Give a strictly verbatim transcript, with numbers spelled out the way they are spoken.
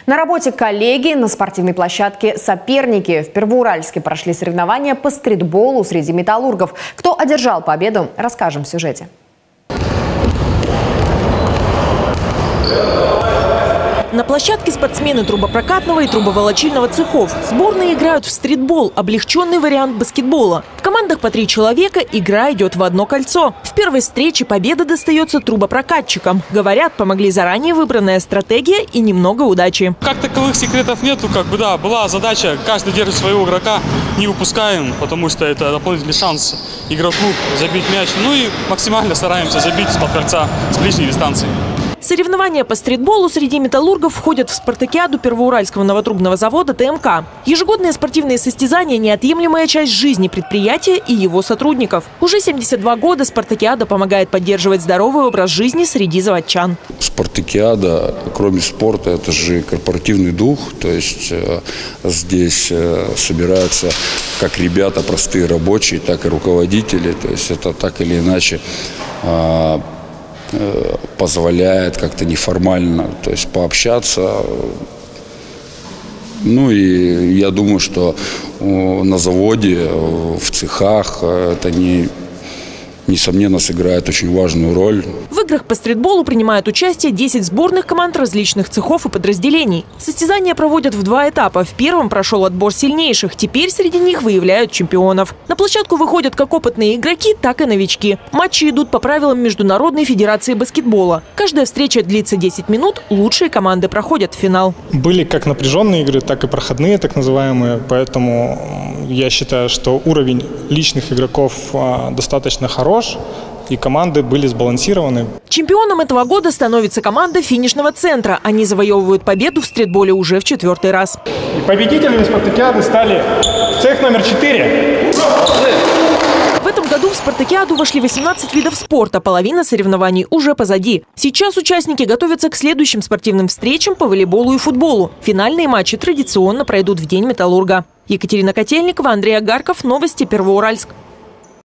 На работе коллеги, на спортивной площадке соперники. В Первоуральске прошли соревнования по стритболу среди металлургов. Кто одержал победу, расскажем в сюжете. На площадке спортсмены трубопрокатного и трубоволочильного цехов. Сборные играют в стритбол, облегченный вариант баскетбола. В командах по три человека, игра идет в одно кольцо. В первой встрече победа достается трубопрокатчикам. Говорят, помогли заранее выбранная стратегия и немного удачи. Как таковых секретов нету, как бы да, была задача, каждый держит своего игрока, не выпускаем, потому что это дополнительный шанс игроку забить мяч. Ну и максимально стараемся забить из-под кольца с ближней дистанции. Соревнования по стритболу среди металлургов входят в спартакиаду Первоуральского новотрубного завода ТМК. Ежегодные спортивные состязания – неотъемлемая часть жизни предприятия и его сотрудников. Уже семьдесят два года спартакиада помогает поддерживать здоровый образ жизни среди заводчан. Спартакиада, кроме спорта, это же корпоративный дух. То есть э, здесь э, собираются как ребята, простые рабочие, так и руководители. То есть это так или иначе э, позволяет как-то неформально, то есть пообщаться. Ну и я думаю, что на заводе, в цехах это не, несомненно сыграет очень важную роль. В играх по стритболу принимают участие десять сборных команд различных цехов и подразделений. Состязания проводят в два этапа. В первом прошел отбор сильнейших. Теперь среди них выявляют чемпионов. На площадку выходят как опытные игроки, так и новички. Матчи идут по правилам Международной федерации баскетбола. Каждая встреча длится десять минут. Лучшие команды проходят в финал. Были как напряженные игры, так и проходные, так называемые. Поэтому я считаю, что уровень личных игроков достаточно хорош. И команды были сбалансированы. Чемпионом этого года становится команда финишного центра. Они завоевывают победу в стритболе уже в четвертый раз. И победителями спартакиады стали цех номер четыре. В этом году в спартакиаду вошли восемнадцать видов спорта. Половина соревнований уже позади. Сейчас участники готовятся к следующим спортивным встречам по волейболу и футболу. Финальные матчи традиционно пройдут в День металлурга. Екатерина Котельникова, Андрей Агарков. Новости Первоуральск.